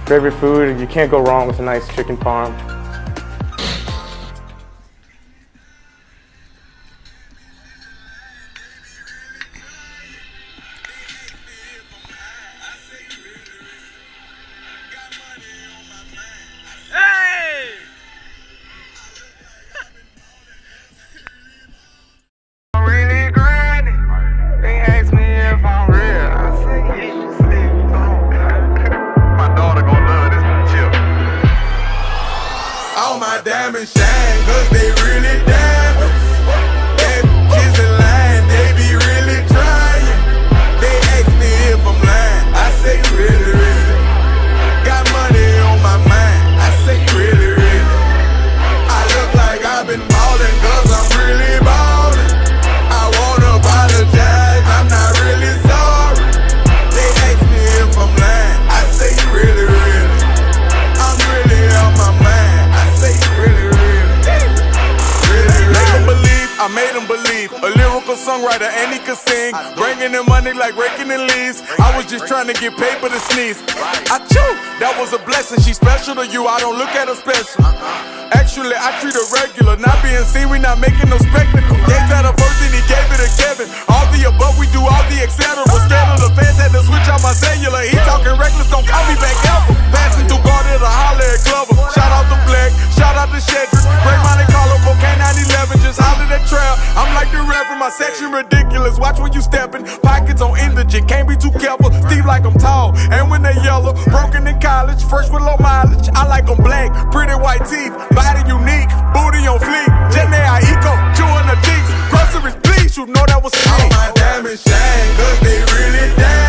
Favorite food, you can't go wrong with a nice chicken parm. All my diamonds shine, cause they really diamonds. That kids in line, they be really trying. They ask me if I'm lying, I say really, really. Got money on my mind, I say really, really. I look like I've been ballin' cause I'm really ballin'. I wanna apologize, I'm not really sorry. They ask me if I'm lying, I say really, really. I'm really on my mind. I made him believe, a lyrical songwriter and he could sing, bringing in money like raking in leaves. I was just trying to get paper to sneeze. I chew, that was a blessing. She special to you, I don't look at her special. Actually, I treat her regular, not being seen, we not making no spectacle. Gates had a first and he gave it to Kevin. All the above, we do all the etc. Scared of the fans, had to switch out my cellular. He talking reckless, don't call me back ever. Passing through Garden to holler at Glover. Shout out to Black, shout out to Shedrick. Great Monte Carlo, cocaine 911, just holler at trail. I'm like the Reverend, my section ridiculous. Watch when you steppin', pockets on indigent, can't be too careful. Steve like I'm tall, and when they yellow, broken in college, fresh with low mileage. I like them black, pretty white teeth, body unique, booty on fleek. Jenny I eco, chewing the cheeks. Groceries, please, you know that was me. All my diamonds shine, cause they really dance.